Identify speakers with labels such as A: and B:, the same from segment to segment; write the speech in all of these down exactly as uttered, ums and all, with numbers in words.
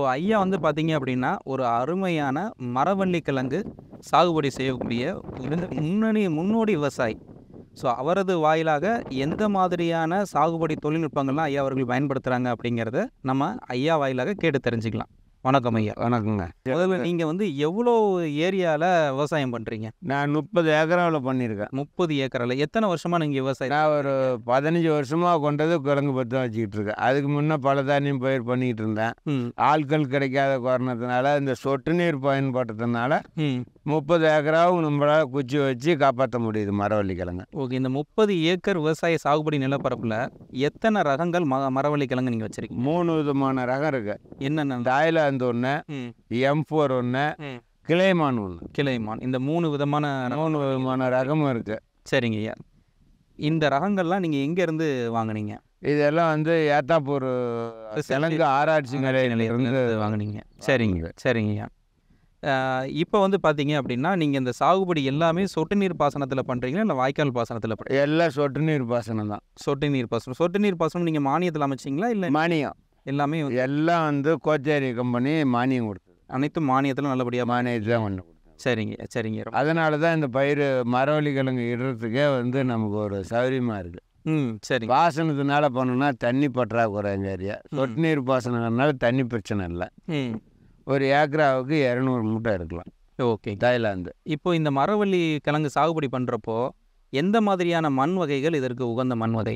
A: ஐயா வந்து பார்த்தீங்க அப்படின்னா, ஒரு அருமையான மரவள்ளி கிழங்கு சாகுபடி செய்யக்கூடிய இருந்த முன்னணி முன்னோடி விவசாயி. ஸோ அவரது வாயிலாக எந்த மாதிரியான சாகுபடி தொழில்நுட்பங்கள்லாம் ஐயா அவர்கள் பயன்படுத்துகிறாங்க அப்படிங்கிறத நம்ம ஐயா வாயிலாக கேட்டு தெரிஞ்சுக்கலாம். வணக்கம் ஐயா.
B: வணக்கங்க.
A: முதல்ல நீங்கள் வந்து எவ்வளோ ஏரியாவில் விவசாயம் பண்ணுறீங்க?
B: நான் முப்பது ஏக்கராவில் பண்ணியிருக்கேன்.
A: முப்பது ஏக்கரில் எத்தனை வருஷமாக நீங்கள் விவசாயம்?
B: நான் ஒரு பதினஞ்சு வருஷமாக கொண்டது கிழங்கு பற்றி தான் வச்சுக்கிட்டு இருக்கேன். அதுக்கு முன்னே பல தானியம் பயிர் பண்ணிக்கிட்டு இருந்தேன்.
A: ம்
B: ஆட்கள் கிடைக்காத காரணத்தினால இந்த சொட்டு நீர் பயன்படுறதுனால
A: ம்
B: முப்பது ஏக்கராவும் நம்மளால் குச்சி வச்சு காப்பாற்ற முடியுது மரவள்ளி கிழங்கு.
A: ஓகே. இந்த முப்பது ஏக்கர் விவசாய சாகுபடி நிலப்பரப்பில் எத்தனை ரகங்கள் ம மரவள்ளி கிழங்கு நீங்கள் வச்சுருக்கீங்க?
B: மூணு விதமான ரகம் இருக்கு.
A: என்னென்ன?
B: தாய்லாந்து ஒன்று,
A: ம்
B: எம் ஃபோர் ஒன்று,
A: ம்
B: கிளைமான் ஒன்று.
A: கிளைமான். இந்த மூணு விதமான
B: மூணு விதமான ரகமும் இருக்குது.
A: சரிங்க ஐயா. இந்த ரகங்கள்லாம் நீங்கள் எங்கேருந்து வாங்குனீங்க?
B: இதெல்லாம் வந்து ஏத்தாப்பூர் கிழங்கு ஆராய்ச்சி நிலையத்திலிருந்து
A: வாங்குனீங்க. சரிங்க சரிங்க ஐயா. இப்போ வந்து பார்த்தீங்க அப்படின்னா, நீங்கள் இந்த சாகுபடி எல்லாமே சொட்டு நீர் பாசனத்தில் பண்ணுறீங்களா இல்லை வாய்க்கால் பாசனத்தில் பண்ணுறீங்க?
B: எல்லாம் சொட்டு நீர் பாசனம் தான்.
A: சொட்டு நீர் பாசனம். சொட்டு நீர் பாசனம் நீங்கள் மானியத்தில் அமைச்சிங்களா இல்லை
B: மானியம்
A: எல்லாமே வந்து-
B: எல்லாம் வந்து கோத்தாரி கம்பெனி மானியம் கொடுத்தது.
A: அனைத்தும் மானியத்தில் நல்லபடியாக?
B: மானியத்தை தான் கொண்டு கொடுத்தோம்.
A: சரிங்க சரிங்க.
B: அதனால தான் இந்த பயிர் மரவள்ளி கிழங்கு இடுறதுக்கே வந்து நமக்கு ஒரு சௌகரியமாக இருக்குது.
A: ம் சரி.
B: பாசனத்தினால பண்ணோன்னா தண்ணி பற்றாக்குறை எங்கள் ஏரியா. சொட்டு நீர் பாசனங்கிறதுனால தண்ணி பிரச்சனை இல்லை.
A: ம்
B: ஒரு ஏக்கராவுக்கு இரநூறு மூட்டை இருக்கலாம்.
A: ஓகே.
B: தாய்லாந்து.
A: இப்போ இந்த மரவள்ளி கிழங்கு சாகுபடி பண்ணுறப்போ எந்த மாதிரியான மண் வகைகள் இதற்கு உகந்த மண் வகை?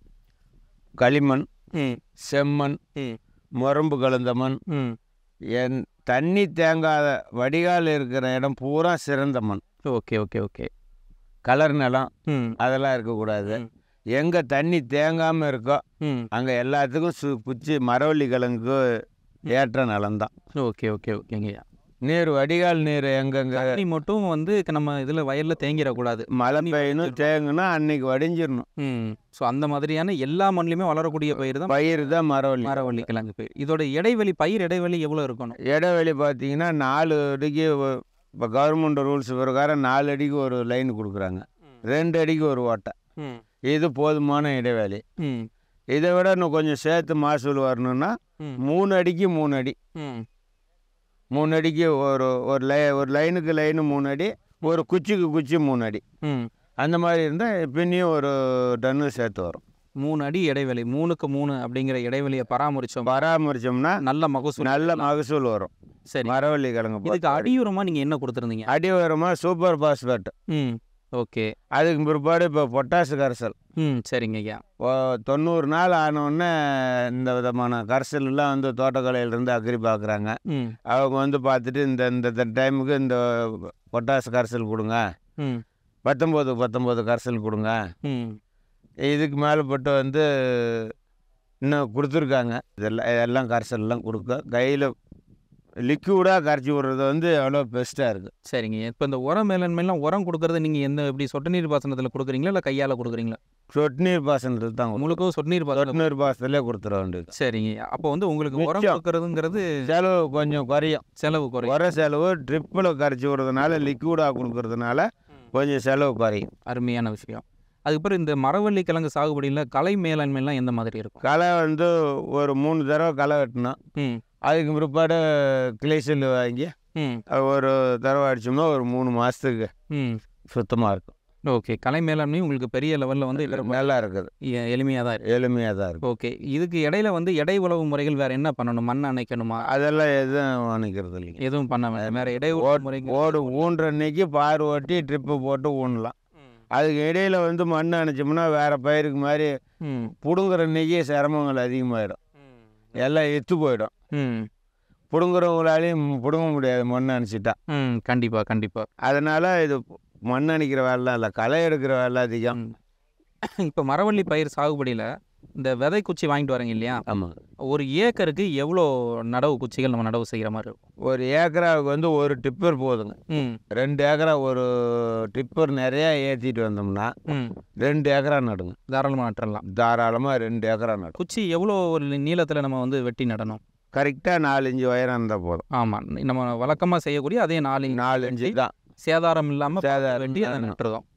B: களிமண்,
A: ம்
B: செம்மண்,
A: ம்
B: முரம்பு கலந்த மண்,
A: ம்
B: என் தண்ணி தேங்காத வடிகால் இருக்கிற இடம் பூரா சிறந்த மண்.
A: Okay okay okay.
B: கலர் நிலம்
A: ம்
B: அதெல்லாம் இருக்கக்கூடாது.
A: ம்.
B: எங்கே தண்ணி தேங்காமல் இருக்கோ
A: ம்
B: அங்கே எல்லாத்துக்கும் சு குச்சி மரவள்ளி கிழங்கு ஏற்ற நிலம்தான்.
A: Okay okay ஓகேங்கய்யா.
B: நீர் வடிகால் நீர் எங்கெங்க
A: தண்ணி மட்டும் வந்து நம்ம இதில் வயலில் தேங்கிடக்கூடாது.
B: மழை பெய்யணும் தேங்குனா அன்னைக்கு வடிஞ்சிடணும்.
A: ம் ஸோ அந்த மாதிரியான எல்லா மண்ணிலுமே வளரக்கூடிய பயிர் தான்
B: பயிர் தான் மரவள்ளி.
A: மரவள்ளி கிழங்கு பயிர். இதோட இடைவெளி பயிர் இடைவெளி எவ்வளோ இருக்கணும்?
B: இடைவெளி பார்த்தீங்கன்னா நாலு அடிக்கு இப்போ கவர்மெண்ட் ரூல்ஸ் பிரகாரம் நாலு அடிக்கு ஒரு லைன் கொடுக்குறாங்க. ரெண்டு அடிக்கு ஒரு ஓட்டை.
A: ம்
B: இது போதுமான இடைவெளி.
A: ம்
B: இதை விட இன்னும் கொஞ்சம் சேர்த்து மகசூல் வரணும்னா
A: ம்
B: மூணு அடிக்கு மூணு அடி
A: ம்
B: மூணு அடிக்கு ஒரு ஒரு லை ஒரு லைனுக்கு லைனு மூணு அடி, ஒரு குச்சிக்கு குச்சி மூணு அடி.
A: ம்
B: அந்த மாதிரி இருந்தால் பின்னியும் ஒரு டன்னு சேர்த்து வரும்.
A: மூணு அடி இடைவெளி, மூணுக்கு மூணு அப்படிங்கிற இடைவெளியை பராமரித்தோம்
B: பராமரித்தோம்னா
A: நல்ல மகசூல்
B: நல்ல மகசூல் வரும்.
A: சரி.
B: மரவள்ளி கிழங்கு
A: இதுக்கு அடியுரமாக நீங்கள் என்ன கொடுத்துருந்தீங்க?
B: அடி உரமாக சூப்பர் பாஸ்பேட்.
A: ம் ஓகே.
B: அதுக்கு பிற்பாடு இப்போ பொட்டாசு கரைசல்.
A: ம் சரிங்க ஐயா.
B: ஓ தொண்ணூறு நாள் ஆனவுடனே இந்த விதமான கரைசல்லாம் வந்து தோட்டக்கலையிலேருந்து அக்ரி பார்க்குறாங்க.
A: ம்
B: அவங்க வந்து பார்த்துட்டு இந்த இந்த டைமுக்கு இந்த பொட்டாசு கரைசல் கொடுங்க,
A: ம்
B: பத்தொம்போது பத்தொம்போது கரைசல் கொடுங்க.
A: ம்
B: இதுக்கு மேலேப்பட்டு வந்து இன்னும் கொடுத்துருக்காங்க. இதெல்லாம் இதெல்லாம் கரைசல்லாம் கொடுக்க கையில் லிக்யூடாக கரைச்சி விட்றது வந்து எவ்வளோ பெஸ்ட்டாக இருக்குது.
A: சரிங்க. இப்போ இந்த உரம் மேலாண்மைலாம் உரம் கொடுக்கறது நீங்கள் எந்த எப்படி சொட்டு நீர் பாசனத்தில் கொடுக்குறீங்களா இல்லை கையால் கொடுக்குறீங்களா?
B: சொட்டு நீர் பாசனத்துக்கு தான்
A: முழுக்க சொட்டு நீர்
B: சொட்டு
A: பாசனம்.
B: நீர் பாசனத்திலே கொடுத்துட வேண்டியது.
A: சரிங்க. அப்போ வந்து உங்களுக்கு உரம்
B: மிச்சம்.
A: கொடுக்கறதுங்கிறது
B: செலவு கொஞ்சம் குறையும்.
A: செலவு குறையும்.
B: உர செலவு ட்ரிப்பில் கரைச்சி விடுறதுனால லிக்யூடாக கொடுக்கறதுனால கொஞ்சம் செலவு குறையும்.
A: அருமையான விஷயம். அதுக்கப்புறம் இந்த மரவள்ளி கிழங்கு சாகுபடியில் கலை மேலாண்மைலாம் எந்த மாதிரி இருக்கும்?
B: களை வந்து ஒரு மூணு தடவை களை வெட்டணும்.
A: ம்
B: அதுக்கு பிற்பாடு கிளைசல் வாங்கி
A: ம்
B: ஒரு தடவை அடிச்சோம்னா ஒரு மூணு மாதத்துக்கு
A: ம்
B: சுத்தமாக இருக்கும்.
A: ஓகே. கலை மேலாண்மை உங்களுக்கு பெரிய லெவலில் வந்து
B: நல்லா இருக்குது.
A: எளிமையாக தான் இருக்குது.
B: எளிமையாக தான் இருக்குது.
A: ஓகே. இதுக்கு இடையில வந்து எடை உழவு முறைகள் வேறு என்ன பண்ணணும்? மண் அணைக்கணுமா?
B: அதெல்லாம் எதுவும் அணைக்கிறது இல்லைங்க.
A: எதுவும் பண்ண வேண்டாம். வேறு இடை உழவு முறைகள்?
B: ஓடு ஊன்ற அன்னைக்கு பார் ஓட்டி ட்ரிப்பு போட்டு ஊனலாம். அதுக்கு இடையில வந்து மண் அணைச்சோம்னா வேறு பயிருக்கு மாதிரி
A: ம்
B: பிடுங்குற அன்னைக்கே சிரமங்கள் அதிகமாகிடும். எல்லாம் எத்து போயிடும்.
A: ம்
B: பிடுங்குறவங்களாலையும் பிடுங்க முடியாது மண் அணைச்சிட்டா.
A: ம் கண்டிப்பாக கண்டிப்பாக.
B: அதனால் இது மண் அணைக்கிற வேலை இல்லை, களை எடுக்கிற வேலை அதிகம்.
A: இப்போ மரவள்ளி பயிர் சாகுபடியில் இந்த விதை குச்சி வாங்கிட்டு வரீங்க இல்லையா?
B: ஆமாம்.
A: ஒரு ஏக்கருக்கு எவ்வளோ நடவு குச்சிகள் நம்ம நடவு செய்கிற மாதிரி இருக்கும்?
B: ஒரு ஏக்கராவுக்கு வந்து ஒரு டிப்பர் போதுங்க.
A: ம்
B: ரெண்டு ஏக்கரா ஒரு டிப்பர் நிறையா ஏற்றிட்டு வந்தோம்னா
A: ம்
B: ரெண்டு ஏக்கரா நடுங்க.
A: தாராளமாக நட்டுறலாம்.
B: தாராளமாக ரெண்டு ஏக்கரா நடும்.
A: குச்சி எவ்வளோ ஒரு நீளத்தில் நம்ம வந்து வெட்டி நடணும்?
B: கரெக்டாக நாலஞ்சு உயரம் இருந்தால் போதும்.
A: ஆமாம். நம்ம வழக்கமாக செய்யக்கூடிய அதே நாலு
B: நாலு இன்ச்சு தான்
A: சேதாரம் இல்லாமல்
B: சேதாரம்
A: வெட்டி அதை
B: இல்லாம.
A: நட்டுறதும்.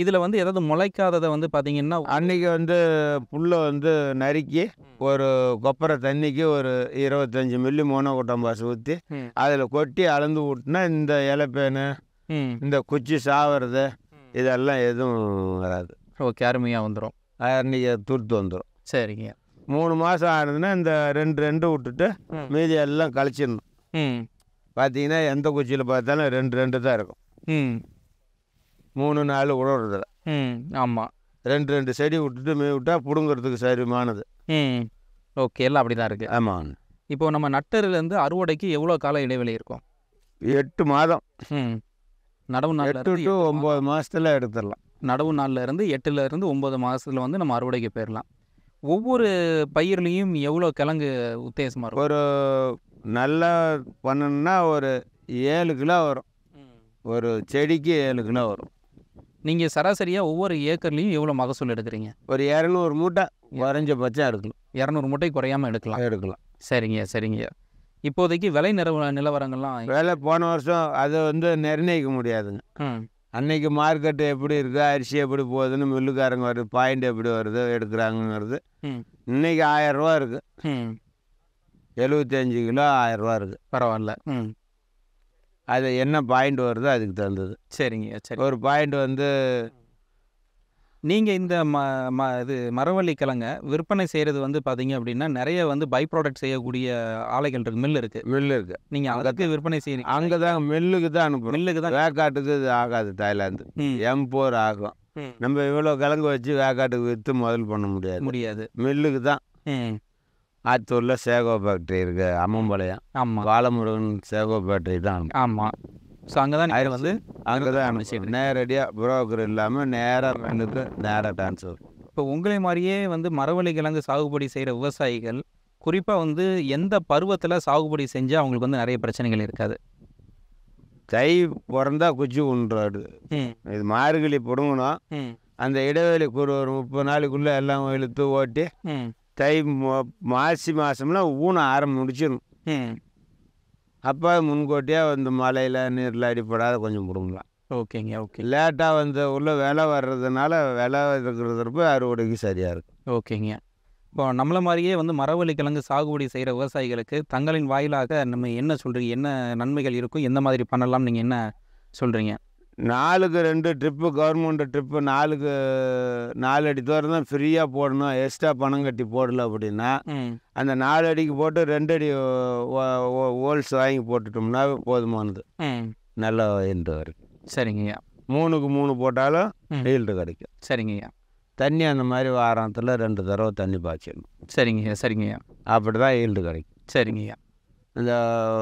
A: இதில் வந்து ஏதாவது முளைக்காததை வந்து பார்த்தீங்கன்னா
B: அன்னைக்கு வந்து புல்லை வந்து நறுக்கி ஒரு கொப்பரை தண்ணிக்கு ஒரு இருபத்தஞ்சி மில்லி மோனோ கொட்டம்பாசு ஊற்றி
A: ம்.
B: அதில் கொட்டி அளந்து விட்டுனா இந்த இலைப்பேனு
A: ம்
B: இந்த குச்சி சாவறது இதெல்லாம் எதுவும் வராது.
A: ஓகே, அருமையாக வந்துடும்.
B: அன்றைக்கி துருத்து வந்துடும்.
A: சரிங்க.
B: மூணு மாதம் ஆனதுன்னா இந்த ரெண்டு ரெண்டு விட்டுட்டு
A: ம்.
B: மீதி எல்லாம் கழிச்சிடணும்.
A: ம்
B: பார்த்தீங்கன்னா எந்த குச்சியில் பார்த்தாலும் ரெண்டு ரெண்டு தான் இருக்கும்.
A: ம்
B: மூணு நாலு உழவுறதில்ல.
A: ம் ஆமாம்.
B: ரெண்டு ரெண்டு செடி விட்டுட்டு மீ விட்டால் பிடுங்கிறதுக்கு சரிமானது.
A: ம் ஓகே, எல்லாம் அப்படி தான் இருக்குது.
B: ஆமாம்.
A: இப்போது நம்ம நட்டதுலேருந்து அறுவடைக்கு எவ்வளோ கால இடைவெளி இருக்கும்?
B: எட்டு மாதம்.
A: ம் நடவு நாளில்
B: எட்டு டு ஒம்பது மாதத்தில் எடுத்துடலாம்.
A: நடவு நாளில் இருந்து எட்டுல இருந்து ஒம்பது மாதத்தில் வந்து நம்ம அறுவடைக்கு போயிடலாம். ஒவ்வொரு பயிர்லேயும் எவ்வளோ கிழங்கு உத்தேசமாக இருக்கும்?
B: ஒரு நல்லா பண்ணணுன்னா ஒரு ஏழு கிலோ வரும். ஒரு செடிக்கு ஏழு கிலோ வரும்.
A: நீங்கள் சராசரியாக ஒவ்வொரு ஏக்கர்லேயும் எவ்வளோ மகசூல் எடுக்கிறீங்க?
B: ஒரு இரநூறு மூட்டை குறைஞ்சபட்சம் எடுக்கலாம்.
A: இரநூறு மூட்டை குறையாமல் எடுக்கலாம்.
B: எடுக்கலாம்.
A: சரிங்க சரிங்க. இப்போதைக்கு விலை நிலவ நிலவரங்கள்லாம்
B: வேலை போன வருஷம் அதை வந்து நிர்ணயிக்க முடியாதுங்க.
A: ம்
B: அன்னைக்கு மார்க்கெட்டு எப்படி இருக்குது, அரிசி எப்படி போகுதுன்னு மில்லுக்காரங்க வருது, பாயிண்ட் எப்படி வருது எடுக்கிறாங்கிறது.
A: ம்
B: இன்றைக்கி ஆயரூவா இருக்குது.
A: ம்
B: எழுபத்தஞ்சி கிலோ ஆயரூவா இருக்குது.
A: பரவாயில்ல. ம்
B: அது என்ன பாயிண்ட் வருதோ அதுக்கு தகுந்தது.
A: சரிங்க சரி.
B: ஒரு பாயிண்ட் வந்து
A: நீங்கள் இந்த ம ம இது மரவள்ளி கிழங்க விற்பனை செய்கிறது வந்து பார்த்தீங்க அப்படின்னா நிறைய வந்து பை ப்ராடக்ட் செய்யக்கூடிய ஆலைகள் இருக்குது, மில் இருக்குது.
B: மில்லு இருக்குது.
A: நீங்கள் அதுக்கு விற்பனை செய்கிறீங்க?
B: அங்கே தான் மில்லுக்கு தான் அனுப்புகிறோம்.
A: மில்லுக்கு தான்.
B: வேக்காட்டுக்கு இது ஆகாது. தாய்லாந்து
A: ம்
B: எம் ஃபோர் ஆகும்.
A: ம்
B: நம்ம இவ்வளோ கிழங்கு வச்சு வேக்காட்டுக்கு விற்று முதல் பண்ண முடியாது.
A: முடியாது.
B: மில்லுக்கு தான்.
A: ம்
B: ஆத்தூரில் சேகோ ஃபேக்ட்ரி இருக்குது, அம்மம்பாளையம்.
A: ஆமாம்
B: பாலமுருகன் சேகோ ஃபேக்ட்ரி தான்.
A: ஆமாம். ஸோ அங்கே தான்
B: அது
A: வந்து
B: அங்கே தான் அனுப்பிச்சிட்டு நேரடியாக புரோக்கர் இல்லாமல் நேராக மில்லுக்கு நேராக ட்ரான்ஸ்ஃபர்.
A: இப்போ உங்களை மாதிரியே வந்து மரவள்ளி கிழங்கு சாகுபடி செய்கிற விவசாயிகள் குறிப்பாக வந்து எந்த பருவத்தில் சாகுபடி செஞ்சால் அவங்களுக்கு வந்து நிறைய பிரச்சனைகள் இருக்காது?
B: தை பிறந்தா குச்சி உண்டாடு.
A: ம்
B: இது மார்கழி பிடுங்கணும்.
A: ம்
B: அந்த இடைவெளி ஒரு ஒரு முப்பது நாளைக்குள்ளே எல்லாம் இழுத்து ஓட்டி
A: ம்
B: தை மாசி மாதம்லாம் ஊன ஆரம்பி முடிச்சிடணும்.
A: ம்
B: அப்போ முன்கூட்டியாக வந்து மழையில் நீரில் அடிப்படாத கொஞ்சம் பிடுங்கலாம்.
A: ஓகேங்க ஓகே
B: லேட்டாக வந்து உள்ள விலை வர்றதுனால விலை இருக்கிறதுப்ப அறுவடைக்கு சரியாக இருக்கும்.
A: ஓகேங்க. இப்போ நம்மளை மாதிரியே வந்து மரவள்ளி கிழங்கு சாகுபடி செய்கிற விவசாயிகளுக்கு தங்களின் வாயிலாக நம்ம என்ன சொல்கிறீங்க, என்ன நன்மைகள் இருக்கும், எந்த மாதிரி பண்ணலாம், நீங்கள் என்ன சொல்கிறீங்க?
B: நாலுக்கு ரெண்டு ட்ரிப்பு கவர்மெண்ட் ட்ரிப்பு நாலுக்கு நாலு அடி தூரம் தான் ஃப்ரீயாக போடணும். எக்ஸ்ட்ரா பணம் கட்டி போடல அப்படின்னா
A: ம்
B: அந்த நாலு அடிக்கு போட்டு ரெண்டு அடி ஹோல்ஸ் வாங்கி போட்டுட்டோம்னா போதுமானது.
A: ம்
B: நல்ல ஈல்டு வரும்.
A: சரிங்கய்யா.
B: மூணுக்கு மூணு போட்டாலும்
A: ம்
B: ஈல்டு கிடைக்கும்.
A: சரிங்கய்யா.
B: தண்ணி அந்த மாதிரி வாரத்தில் ரெண்டு தடவை தண்ணி பாய்ச்சிடணும்.
A: சரிங்கய்யா சரிங்கய்யா.
B: அப்படி தான் ஈல்டு கிடைக்கும்.
A: சரிங்கய்யா.
B: இந்த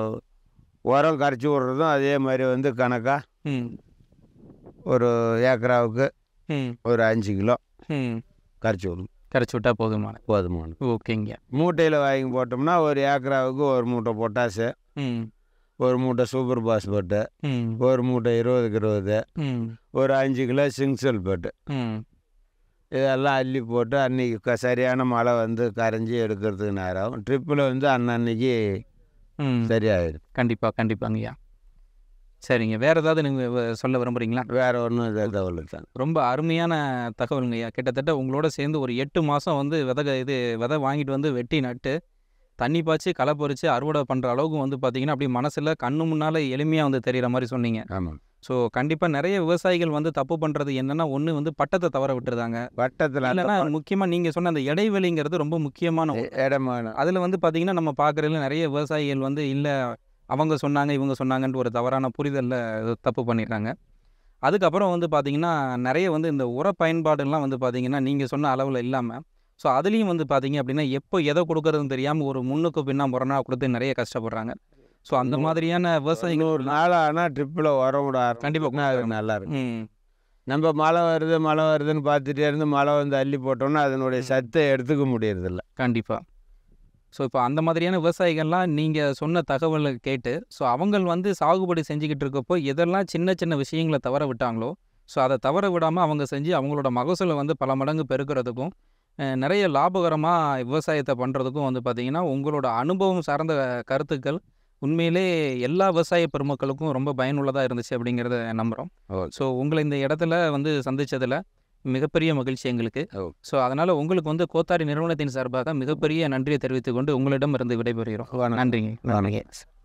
B: உரம் கரைச்சி விட்றதும் அதே மாதிரி வந்து கணக்காக
A: ம்
B: ஒரு ஏக்கராவுக்கு
A: ம்
B: ஒரு அஞ்சு கிலோ
A: ம்
B: கரைச்சி விடணும்.
A: கரைச்சி விட்டா போதுமான.
B: போதுமானது.
A: ஓகேங்க.
B: மூட்டையில் வாங்கி போட்டோம்னா ஒரு ஏக்கராவுக்கு ஒரு மூட்டை பொட்டாசு,
A: ம்
B: ஒரு மூட்டை சூப்பர் பாஸ்பேட்டு,
A: ம்
B: ஒரு மூட்டை இருபதுக்கு இருபது,
A: ம்
B: ஒரு அஞ்சு கிலோ சிங்க் சல்பேட்டு
A: ம்
B: இதெல்லாம் அள்ளி போட்டு அன்றைக்கி க சரியான மழை வந்து கரைஞ்சி எடுக்கிறதுக்கு நேரம் ஆகும். ட்ரிப்பில் வந்து அன்னன்னைக்கு
A: ம்
B: சரியாயிடும்.
A: கண்டிப்பாக கண்டிப்பாங்கய்யா. சரிங்க. வேறு ஏதாவது நீங்கள் சொல்ல விரும்புகிறீங்களா?
B: வேறு ஒன்றும் இதை தகவல் தான்.
A: ரொம்ப அருமையான தகவலுங்கய்யா. கிட்டத்தட்ட உங்களோட சேர்ந்து ஒரு எட்டு மாதம் வந்து விதை இது விதை வாங்கிட்டு வந்து வெட்டி நட்டு தண்ணி பாய்ச்சி களை பறித்து அறுவடை பண்ணுற அளவுக்கு வந்து பார்த்தீங்கன்னா அப்படியே மனசில் கண்ணு முன்னால் எளிமையாக வந்து தெரிகிற மாதிரி சொன்னீங்க.
B: ஆமாம்.
A: ஸோ கண்டிப்பாக நிறைய விவசாயிகள் வந்து தப்பு பண்ணுறது என்னென்னா, ஒன்று வந்து பட்டத்தை தவற விட்டுருதாங்க.
B: பட்டத்தில்
A: இல்லைன்னா முக்கியமாக நீங்கள் சொன்ன அந்த இடைவெளிங்கிறது ரொம்ப முக்கியமான ஒன்று.
B: இடமான
A: அதில் வந்து பார்த்தீங்கன்னா நம்ம பார்க்குறதுல நிறைய விவசாயிகள் வந்து இல்லை அவங்க சொன்னாங்க இவங்க சொன்னாங்கன்ட்டு ஒரு தவறான புரிதலில் தப்பு பண்ணிடுறாங்க. அதுக்கப்புறம் வந்து பார்த்திங்கன்னா நிறைய வந்து இந்த உர பயன்பாடுலாம் வந்து பார்த்திங்கன்னா நீங்கள் சொன்ன அளவில் இல்லாமல், ஸோ அதுலேயும் வந்து பார்த்திங்க அப்படின்னா எப்போ எதை கொடுக்குறதுன்னு தெரியாமல் ஒரு முன்னுக்கு பின்னா முரணாக கொடுத்து நிறைய கஷ்டப்படுறாங்க. ஸோ அந்த மாதிரியான விவசாயிகள்
B: ஒரு நாள் ஆனால் ட்ரிப்பில் உரம் விட
A: கண்டிப்பாக
B: அது நல்லா இருக்கும்.
A: ம்
B: நம்ம மழை வருது மழை வருதுன்னு பார்த்துட்டே இருந்து மழை வந்து அள்ளி போட்டோம்னா அதனுடைய சத்தை எடுத்துக்க முடியறதில்ல.
A: கண்டிப்பாக. ஸோ இப்போ அந்த மாதிரியான விவசாயிகள்லாம் நீங்கள் சொன்ன தகவலை கேட்டு ஸோ அவங்க வந்து சாகுபடி செஞ்சுக்கிட்டு இருக்கப்போ எதெல்லாம் சின்ன சின்ன விஷயங்களை தவற விட்டாங்களோ ஸோ அதை தவற விடாமல் அவங்க செஞ்சு அவங்களோட மகசூலை வந்து பல மடங்கு பெருக்கிறதுக்கும் நிறைய லாபகரமாக விவசாயத்தை பண்ணுறதுக்கும் வந்து பார்த்திங்கன்னா உங்களோட அனுபவம் சார்ந்த கருத்துக்கள் உண்மையிலே எல்லா விவசாய பெருமக்களுக்கும் ரொம்ப பயனுள்ளதாக இருந்துச்சு அப்படிங்கிறத நம்புகிறோம்.
B: ஓகே.
A: ஸோ உங்களை இந்த இடத்துல வந்து சந்திச்சதுல மிகப்பெரிய மகிழ்ச்சி எங்களுக்கு.
B: ஓகே.
A: ஸோ அதனால் உங்களுக்கு வந்து கோத்தாரி நிறுவனத்தின் சார்பாக மிகப்பெரிய நன்றியை தெரிவித்துக் கொண்டு உங்களிடம் இருந்து விடைபெறுகிறோம்.
B: வணக்கம்.
A: நன்றிங்க.
B: வணக்கம்.